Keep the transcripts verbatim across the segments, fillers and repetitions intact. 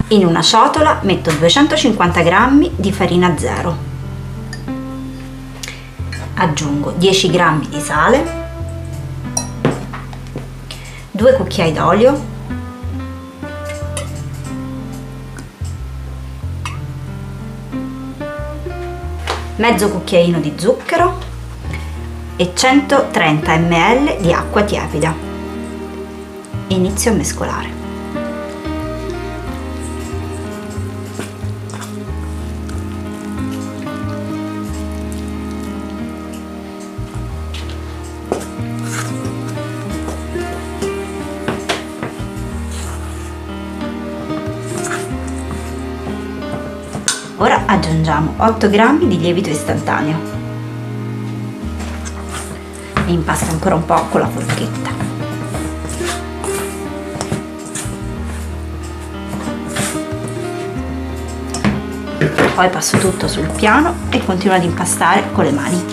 In una ciotola metto duecentocinquanta grammi di farina zero, aggiungo dieci grammi di sale, due cucchiai d'olio, mezzo cucchiaino di zucchero e centotrenta millilitri di acqua tiepida. Inizio a mescolare. Ora aggiungiamo otto grammi di lievito istantaneo e impasto ancora un po' con la forchetta. Poi passo tutto sul piano e continuo ad impastare con le mani.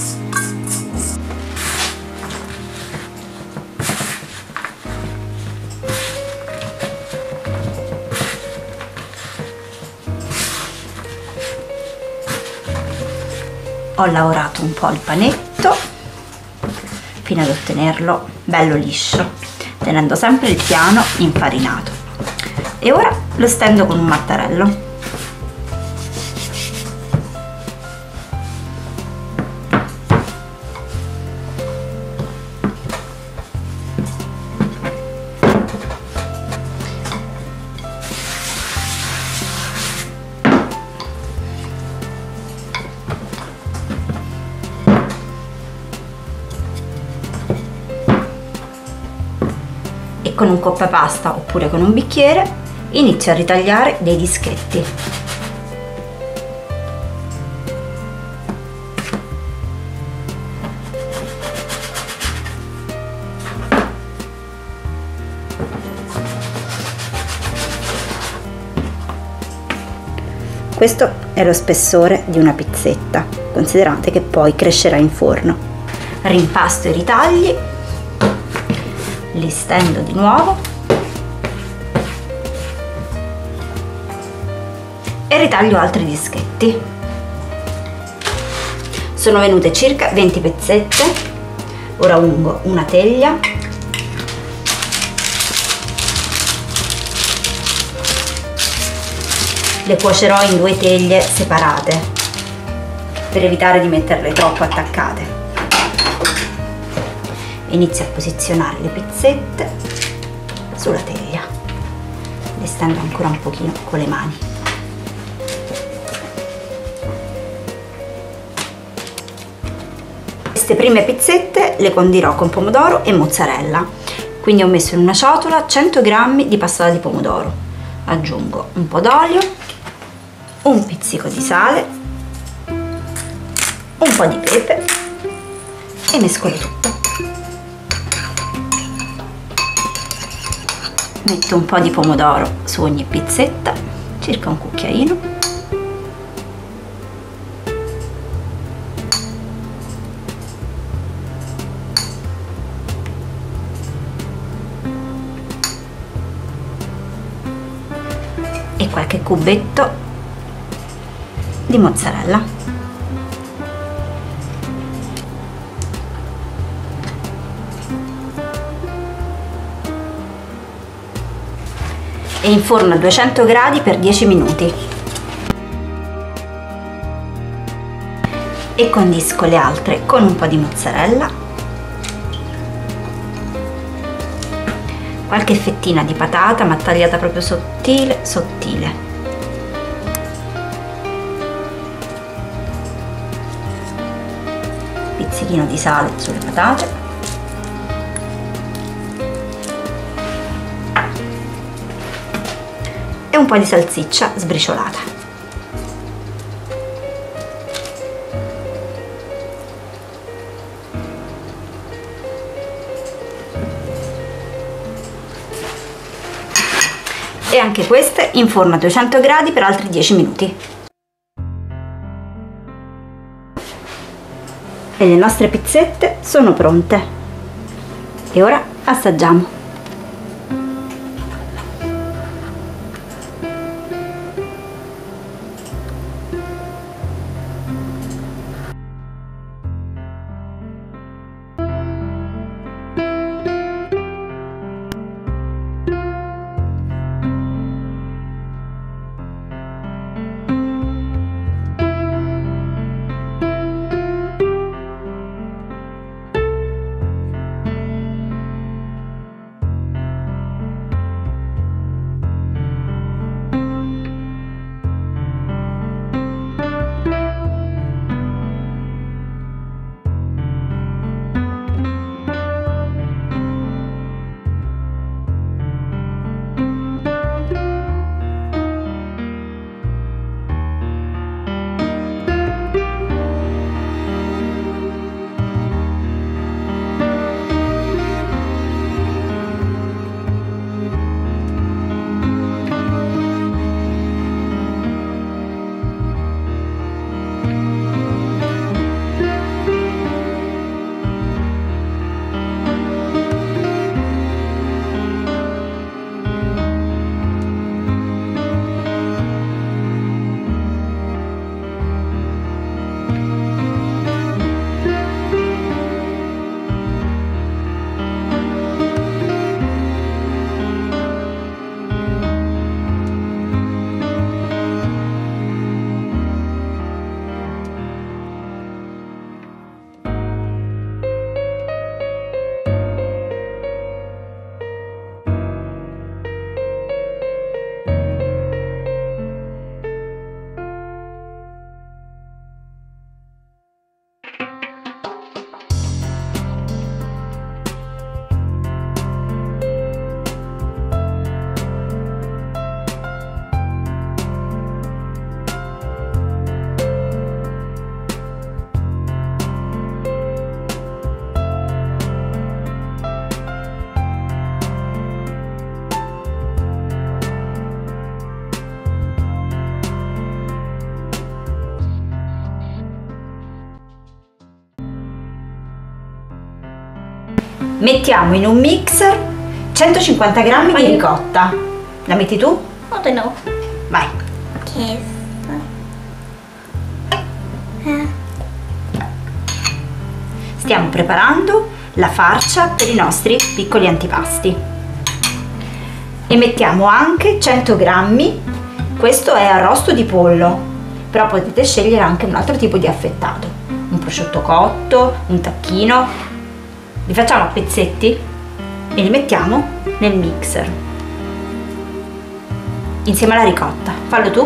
Ho lavorato un po' il panetto fino ad ottenerlo bello liscio, tenendo sempre il piano infarinato, e ora lo stendo con un mattarello. E con un coppapasta oppure con un bicchiere inizio a ritagliare dei dischetti. Questo è lo spessore di una pizzetta, considerate che poi crescerà in forno. Rimpasto i ritagli, li stendo di nuovo e ritaglio altri dischetti. Sono venute circa venti pezzette. Ora ungo una teglia, le cuocerò in due teglie separate per evitare di metterle troppo attaccate. Inizio a posizionare le pizzette sulla teglia, le stendo ancora un pochino con le mani. Queste prime pizzette le condirò con pomodoro e mozzarella, quindi ho messo in una ciotola cento grammi di passata di pomodoro, aggiungo un po' d'olio, un pizzico di sale, un po' di pepe e mescolo tutto. Metto un po' di pomodoro su ogni pizzetta, circa un cucchiaino. E qualche cubetto di mozzarella. E inforno a duecento gradi per dieci minuti. E condisco le altre con un po' di mozzarella, qualche fettina di patata ma tagliata proprio sottile sottile, pizzichino di sale sulle patate e un po' di salsiccia sbriciolata. E anche queste in forno a duecento gradi per altri dieci minuti. E le nostre pizzette sono pronte. E ora assaggiamo. Mettiamo in un mixer centocinquanta grammi di ricotta. La metti tu? Oh, no. Vai. Che eh. Stiamo preparando la farcia per i nostri piccoli antipasti. E mettiamo anche cento grammi, questo è arrosto di pollo, però potete scegliere anche un altro tipo di affettato, un prosciutto cotto, un tacchino. Li facciamo a pezzetti e li mettiamo nel mixer insieme alla ricotta. Fallo tu.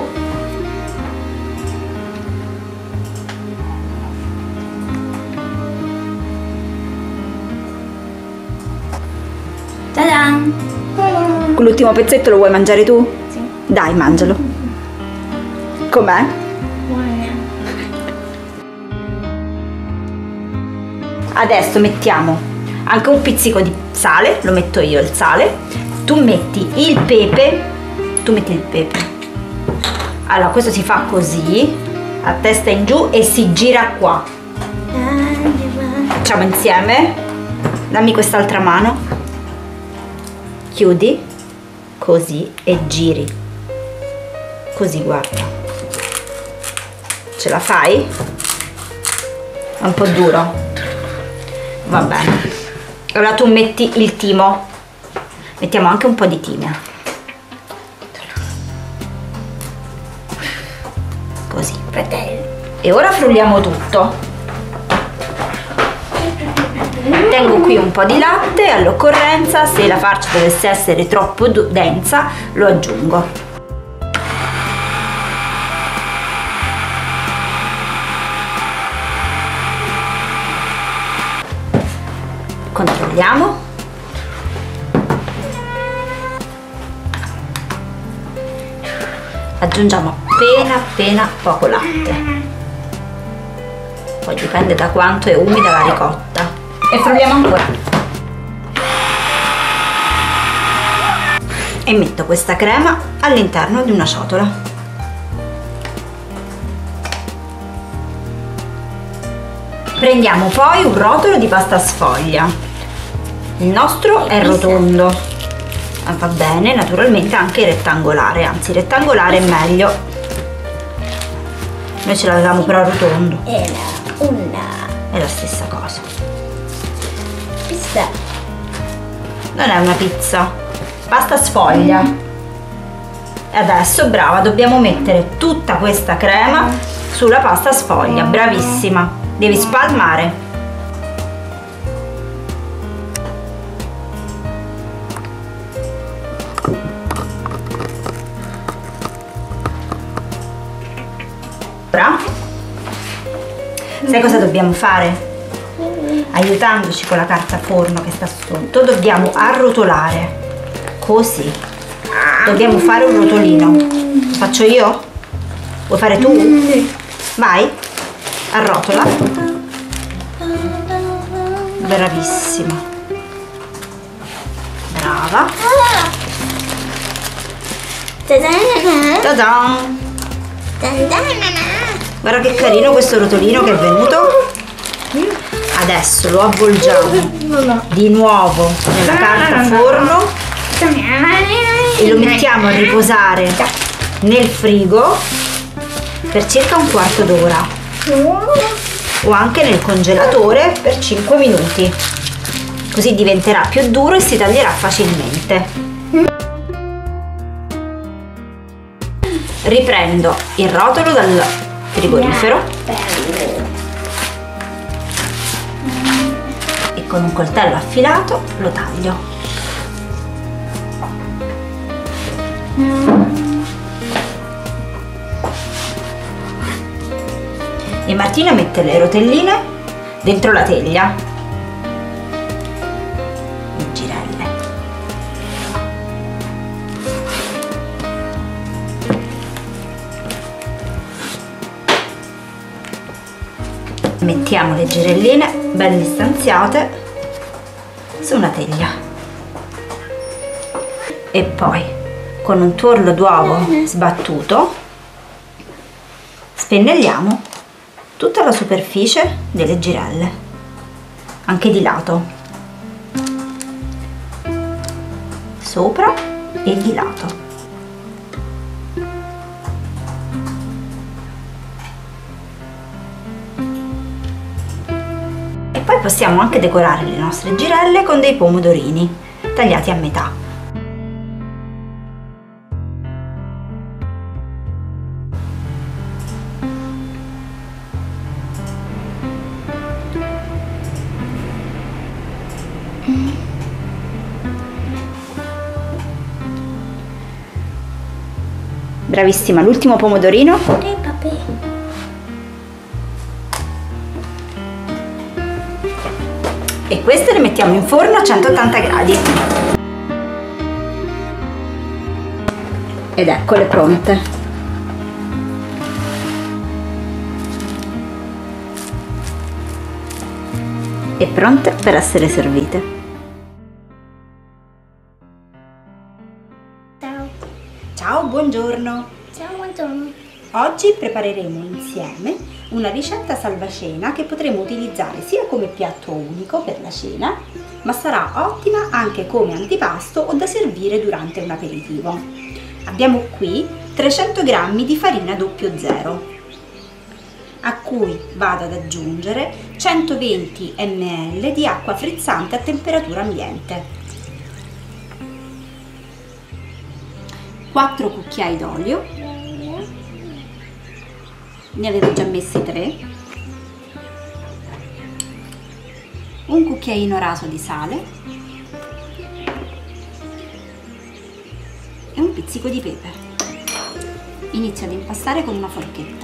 Ta-da! L'ultimo pezzetto lo vuoi mangiare tu? Sì. Dai, mangialo. Com'è? Buona. Adesso mettiamo anche un pizzico di sale, lo metto io il sale, tu metti il pepe, tu metti il pepe. Allora questo si fa così, a testa in giù e si gira qua. Facciamo insieme, dammi quest'altra mano, chiudi, così e giri, così guarda, ce la fai? È un po' duro, va bene. Ora tu metti il timo, mettiamo anche un po' di timo, così, Fratello. e ora frulliamo tutto. Tengo qui un po' di latte, all'occorrenza se la farcia dovesse essere troppo densa lo aggiungo. Controlliamo. Aggiungiamo appena appena poco latte, poi dipende da quanto è umida la ricotta, e frulliamo ancora. E metto questa crema all'interno di una ciotola. Prendiamo poi un rotolo di pasta sfoglia, il nostro è rotondo, ma va bene naturalmente anche rettangolare, anzi rettangolare è meglio, noi ce l'avevamo però rotondo, Era una è la stessa cosa, pizza. non è una pizza, pasta sfoglia. E adesso brava, dobbiamo mettere tutta questa crema sulla pasta sfoglia, bravissima, devi spalmare. Ora, sai cosa dobbiamo fare? Aiutandoci con la carta forno che sta sotto, dobbiamo arrotolare, così. Dobbiamo fare un rotolino. Lo faccio io? Vuoi fare tu? Vai, arrotola. Bravissima. Brava. Ta-da-na-na. Ta-da! Ta-da-na-na. Guarda che carino questo rotolino che è venuto. Adesso lo avvolgiamo di nuovo nella carta forno e lo mettiamo a riposare nel frigo per circa un quarto d'ora o anche nel congelatore per cinque minuti, così diventerà più duro e si taglierà facilmente. Riprendo il rotolo dal frigorifero e con un coltello affilato lo taglio. E Martina mette le rotelline dentro la teglia, le girelle. Mettiamo le girelline ben distanziate su una teglia e poi con un tuorlo d'uovo sbattuto spennelliamo tutta la superficie delle girelle, anche di lato. sopra e di lato. E poi possiamo anche decorare le nostre girelle con dei pomodorini tagliati a metà. Bravissima, l'ultimo pomodorino. Hey, papi. E queste le mettiamo in forno a centottanta gradi. Ed eccole pronte. E pronte per essere servite. Ciao. Ciao, buongiorno! Ciao, buongiorno. Oggi prepareremo insieme una ricetta salvacena che potremo utilizzare sia come piatto unico per la cena, ma sarà ottima anche come antipasto o da servire durante un aperitivo. Abbiamo qui trecento grammi di farina zero zero, a cui vado ad aggiungere centoventi millilitri di acqua frizzante a temperatura ambiente, quattro cucchiai d'olio, ne avevo già messi tre, un cucchiaino raso di sale e un pizzico di pepe. Inizio ad impastare con una forchetta.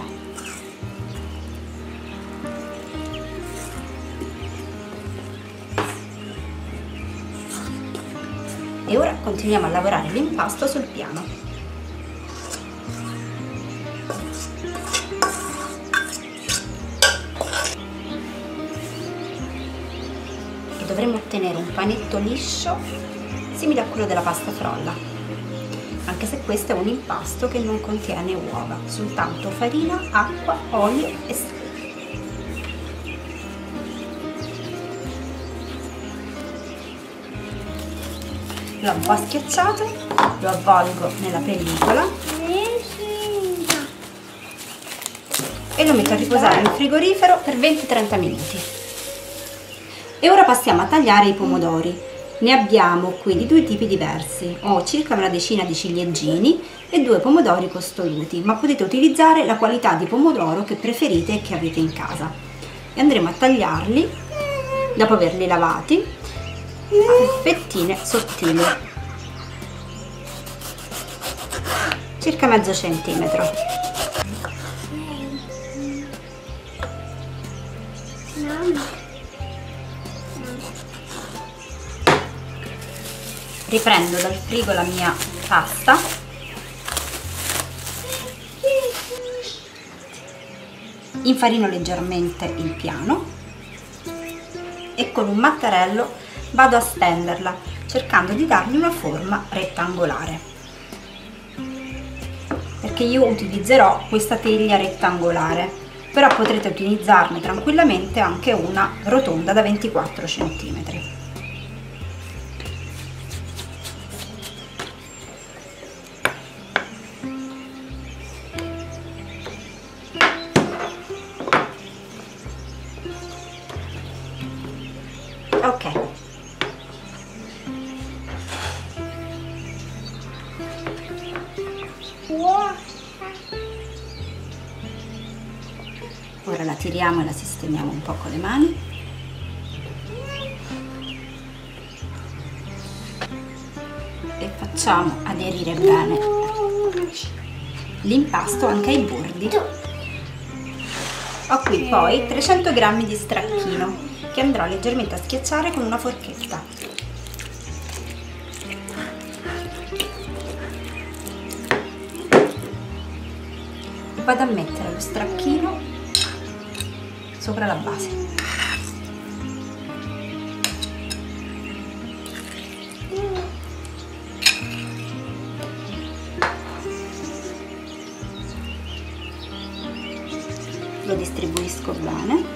E ora continuiamo a lavorare l'impasto sul piano. E dovremo ottenere un panetto liscio simile a quello della pasta frolla, anche se questo è un impasto che non contiene uova, soltanto farina, acqua, olio e sale. L'ho un po' schiacciato, lo avvolgo nella pellicola e lo metto a riposare in frigorifero per venti trenta minuti. E ora passiamo a tagliare i pomodori. Ne abbiamo qui di due tipi diversi. Ho circa una decina di ciliegini e due pomodori costoluti, ma potete utilizzare la qualità di pomodoro che preferite e che avete in casa. E andremo a tagliarli, dopo averli lavati, a fettine sottili, circa mezzo centimetro. Riprendo dal frigo la mia pasta infarino leggermente il piano e con un mattarello vado a stenderla, cercando di dargli una forma rettangolare, perché io utilizzerò questa teglia rettangolare, però potrete utilizzarne tranquillamente anche una rotonda da ventiquattro centimetri. Ok, ora la tiriamo e la sistemiamo un po' con le mani e facciamo aderire bene l'impasto anche ai bordi. Ho qui poi trecento grammi di stracchino che andrò leggermente a schiacciare con una forchetta. E vado a mettere lo stracchino sopra la base. Lo distribuisco bene.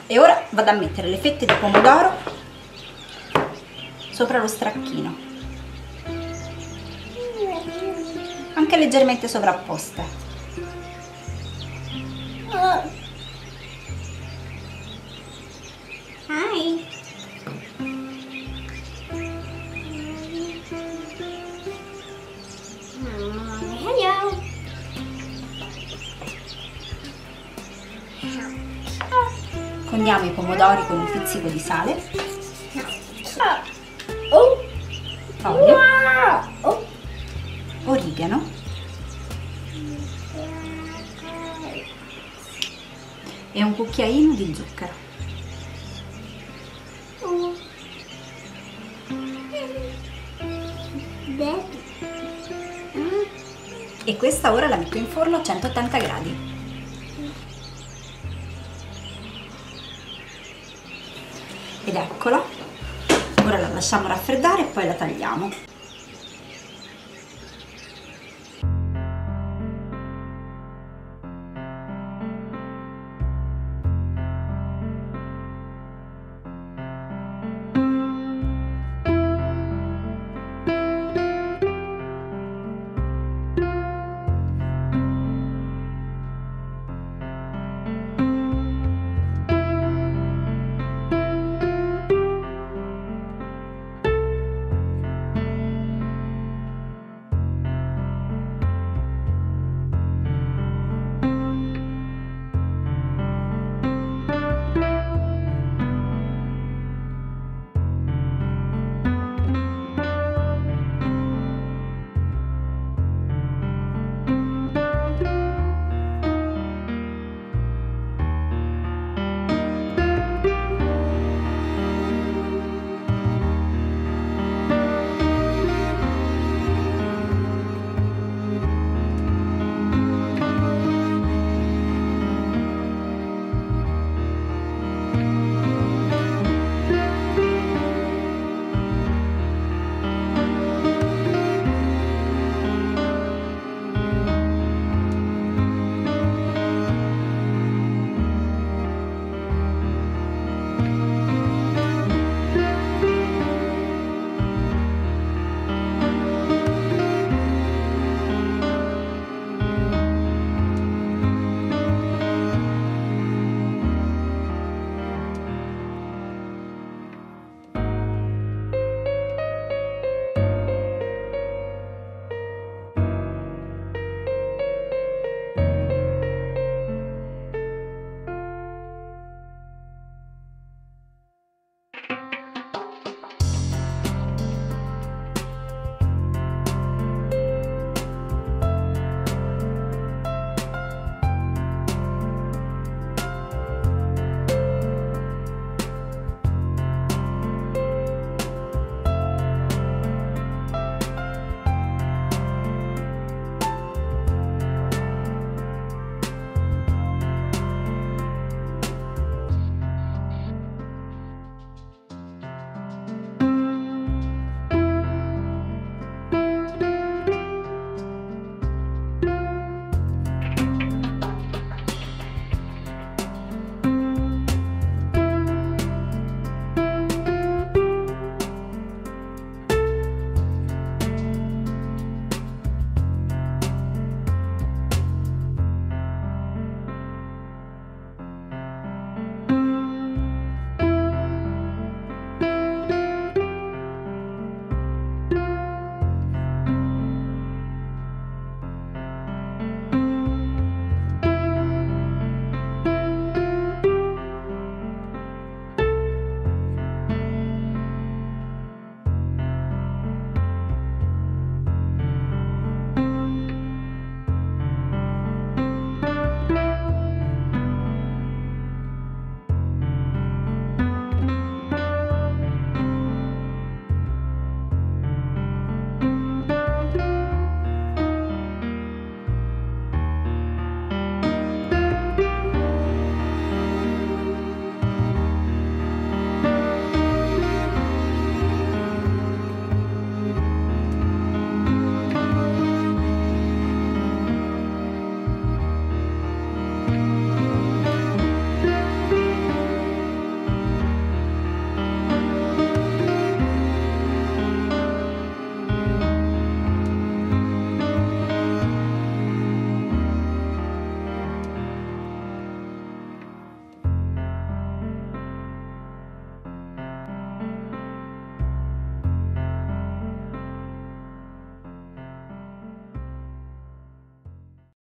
E ora vado a mettere le fette di pomodoro sopra lo stracchino, anche leggermente sovrapposte. Oh. Hi. Hello. Condiamo i pomodori con un pizzico di sale, Oh. olio, Oh. origano e un cucchiaino di zucchero. E questa ora la metto in forno a centottanta gradi. Ed eccola, ora la lasciamo raffreddare e poi la tagliamo.